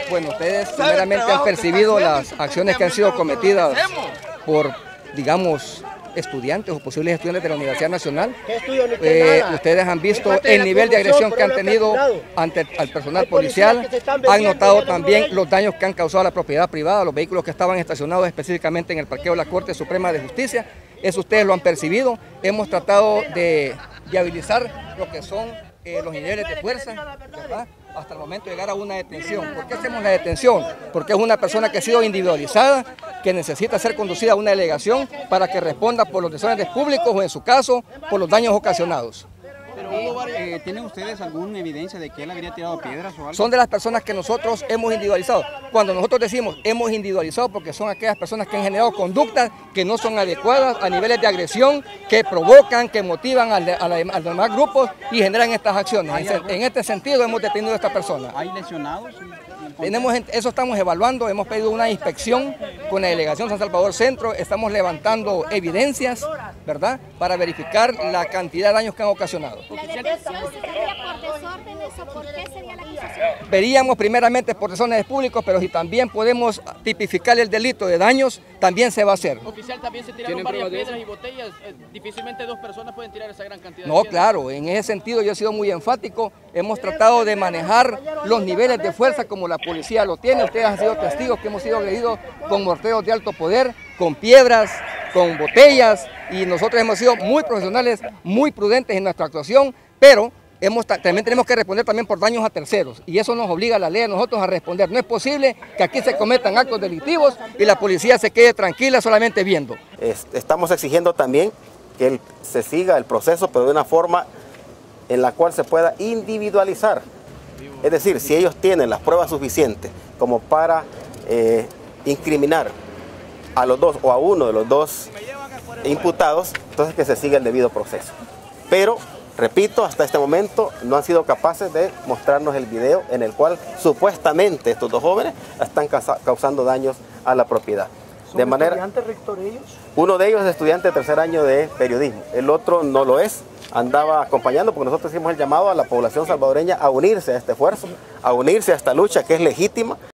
Bueno, ustedes primeramente han percibido las acciones que han sido cometidas por, digamos, estudiantes o posibles estudiantes de la Universidad Nacional. Ustedes han visto el nivel de agresión que han tenido ante al personal policial, han notado también los daños que han causado a la propiedad privada, los vehículos que estaban estacionados específicamente en el parqueo de la Corte Suprema de Justicia. Eso ustedes lo han percibido. Hemos tratado de viabilizar lo que son los niveles de fuerza, ¿verdad?, hasta el momento de llegar a una detención. ¿Por qué hacemos la detención? Porque es una persona que ha sido individualizada, que necesita ser conducida a una delegación para que responda por los desórdenes públicos o, en su caso, por los daños ocasionados. ¿Tienen ustedes alguna evidencia de que él habría tirado piedras o algo? Son de las personas que nosotros hemos individualizado. Cuando nosotros decimos hemos individualizado, porque son aquellas personas que han generado conductas que no son adecuadas a niveles de agresión, que provocan, que motivan a los demás grupos y generan estas acciones. En este sentido hemos detenido a esta persona. ¿Hay lesionados? Eso estamos evaluando, hemos pedido una inspección con la Delegación San Salvador Centro, estamos levantando evidencias, ¿verdad?, para verificar la cantidad de daños que han ocasionado. ¿La detención sería por desórdenes o por qué sería la acusación? Veríamos primeramente por desórdenes públicos, pero si también podemos tipificar el delito de daños, también se va a hacer. Oficial, también se tiraron varias piedras y botellas, difícilmente dos personas pueden tirar esa gran cantidad de No, piedras. claro, en ese sentido yo he sido muy enfático, hemos tratado de manejar los niveles de fuerza como la policía lo tiene. Ustedes han sido testigos que hemos sido agredidos con morteros de alto poder, con piedras, con botellas, y nosotros hemos sido muy profesionales, muy prudentes en nuestra actuación, pero también tenemos que responder también por daños a terceros, y eso nos obliga la ley a nosotros a responder. No es posible que aquí se cometan actos delictivos y la policía se quede tranquila solamente viendo. Estamos exigiendo también que se siga el proceso, pero de una forma en la cual se pueda individualizar. Es decir, si ellos tienen las pruebas suficientes como para incriminar a los dos o a uno de los dos imputados, entonces que se siga el debido proceso. Pero, repito, hasta este momento no han sido capaces de mostrarnos el video en el cual supuestamente estos dos jóvenes están causando daños a la propiedad. ¿Son estudiantes, rector, ellos? Uno de ellos es estudiante de tercer año de periodismo, el otro no lo es. Andaba acompañando porque nosotros hicimos el llamado a la población salvadoreña a unirse a este esfuerzo, a unirse a esta lucha que es legítima.